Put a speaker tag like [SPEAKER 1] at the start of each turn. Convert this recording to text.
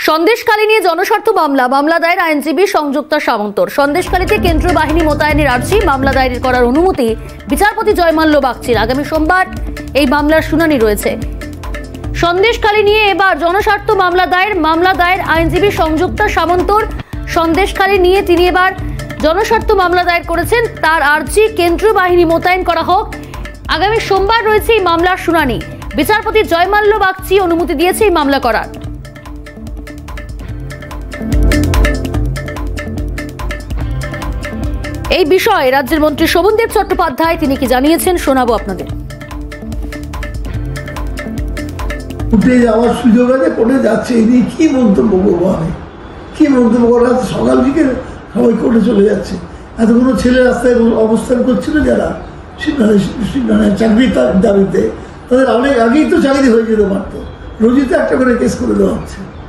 [SPEAKER 1] সন্দেশখালী নিয়ে জনস্বার্থ মামলা দায়ের আইনজীবী সংযুক্তা সামন্তর। সন্দেশখালীতে কেন্দ্রীয় বাহিনী মোতায়েনের আর্জি মামলা দায়ের করার অনুমতি বিচারপতি জয়মাল্য বাগচির। আগামী সোমবার এই মামলার শুনানি রয়েছে। সন্দেশখালী নিয়ে এবার জনস্বার্থ মামলা দায়ের আইনজীবী সংযুক্তা সামন্তর। সন্দেশখালী নিয়ে তিনি এবার জনস্বার্থ মামলা দায়ের করেছেন। তার আর্জি কেন্দ্রীয় বাহিনী মোতায়েন করা হোক। আগামী সোমবার রয়েছে এই মামলার শুনানি। বিচারপতি জয়মাল্য বাগচি অনুমতি দিয়েছে এই মামলা করার। এই বিষয়ে রাজ্যের মন্ত্রী শোভনদেব চট্টোপাধ্যায় তিনি কি জানিয়েছেন শোনাবো আপনাদের।
[SPEAKER 2] উঠে যাওয়ার সুযোগ আছে, কোর্টে যাচ্ছে, ইনি কি মন্তব্য করবো, আমি কি মন্তব্য করা? সকাল থেকে সবাই কোর্টে চলে যাচ্ছে। এতগুলো ছেলে রাস্তায় অবস্থান করছিল যারা চাকরির দাবিতে, তাদের অনেক আগেই তো চাকরি হয়ে যেতে পারতো। রোজই তো একটা করে কেস করে দেওয়া হচ্ছে।